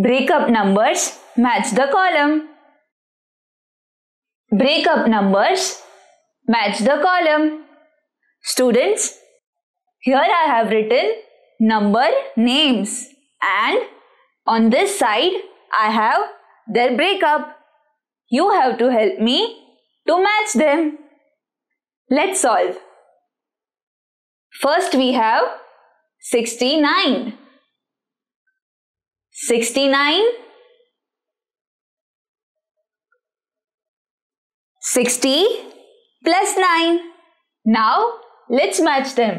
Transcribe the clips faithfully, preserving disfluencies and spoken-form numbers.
Break up numbers match the column. Break up numbers match the column. Students, here I have written number names and on this side I have their breakup. You have to help me to match them. Let's solve. First we have sixty-nine. sixty-nine, sixty plus nine. Now let's match them.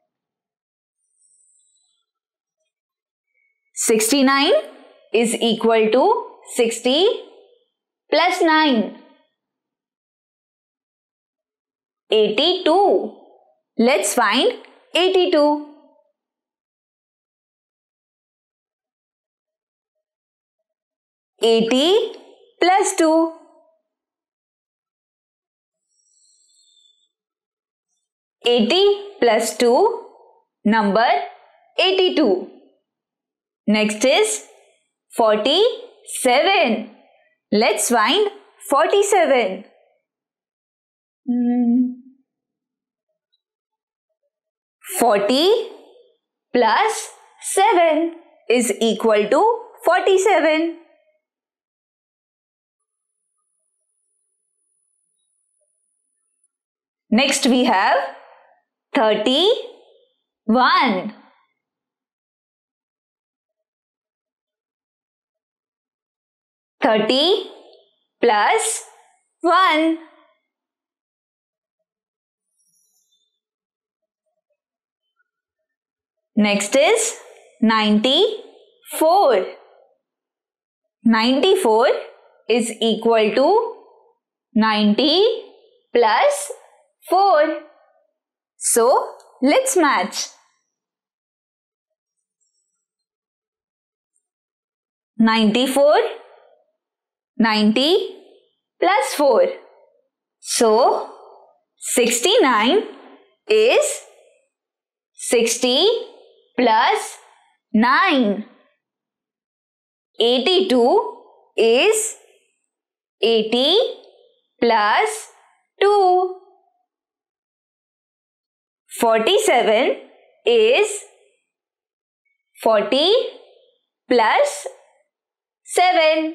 sixty-nine is equal to sixty plus nine. eighty-two. Let's find eighty-two. eighty plus two. eighty plus two, number eighty-two. Next is forty-seven. Let's find forty-seven. Hmm. forty plus seven is equal to forty-seven. Next we have thirty-one. thirty plus one. Next is ninety-four. ninety-four is equal to ninety plus four. So, let's match. ninety-four, ninety plus four. So, sixty-nine is sixty plus nine. eighty-two is eighty plus two. forty-seven is forty plus seven.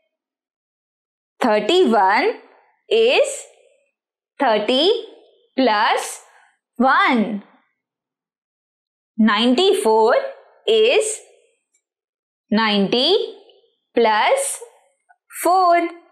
thirty-one is thirty plus one. ninety-four is ninety plus four.